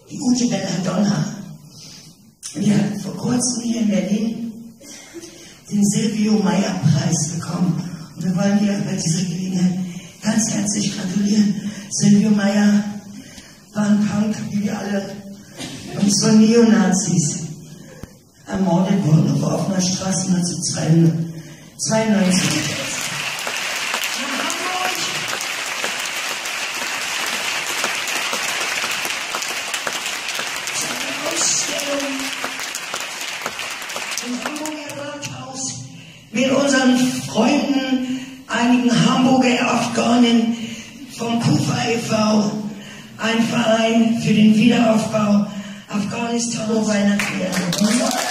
die Ute Belladonna. Die hat vor kurzem hier in Berlin den Silvio Meyer-Preis bekommen. Und wir wollen ihr bei dieser Gelegenheit ganz herzlich gratulieren. Silvio Meyer war ein Punk, wie wir alle, und von Neonazis ermordet wurden auf offener Straße 1992. Im Hamburger Rathaus mit unseren Freunden, einigen Hamburger Afghanen vom Kufa e.V., ein Verein für den Wiederaufbau Afghanistan, Weihnachten.